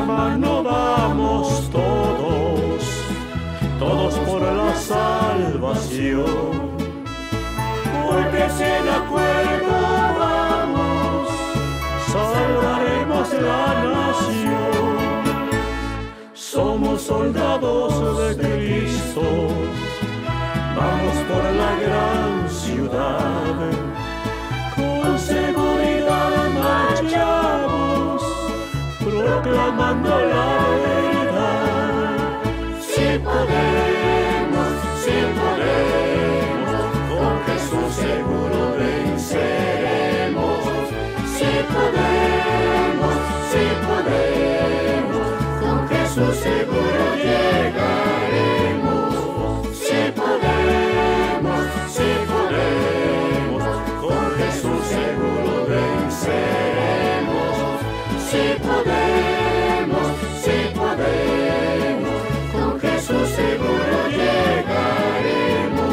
mano vamos todos, todos por la salvación. Porque si en acuerdo vamos, salvaremos la nación. Somos soldados de Cristo, vamos por la gran ciudad. Con seguridad marchamos, proclamando la verdad. Si podemos, con Jesús seguro venceremos. Si podemos, con Jesús seguro llegaremos. Si podemos, con Jesús seguro venceremos. Si podemos, con Jesús seguro llegaremos.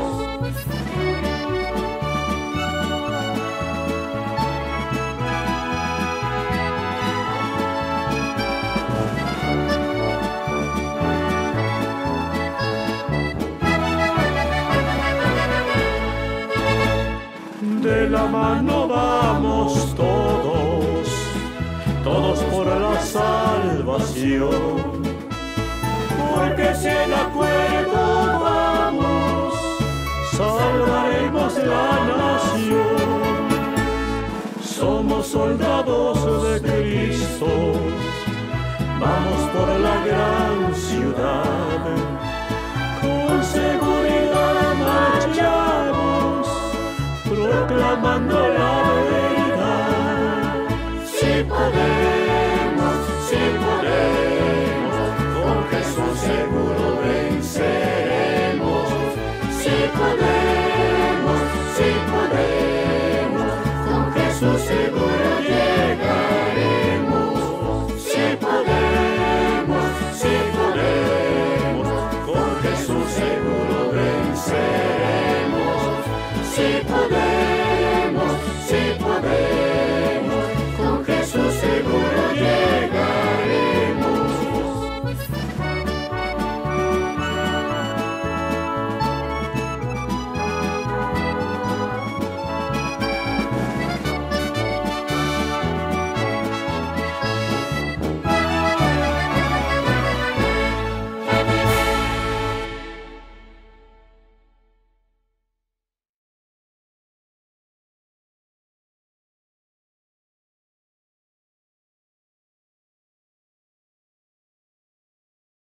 De la mano vamos todos, todos por la salvación. Porque si en acuerdo vamos, salvaremos la nación. Somos soldados de Cristo, vamos por la gran ciudad. Con seguridad marchamos, proclamando la verdad. Si podemos, con Jesús seguro venceremos. Si podemos, con Jesús seguro llegaremos. Si podemos, con Jesús seguro venceremos. Si podemos.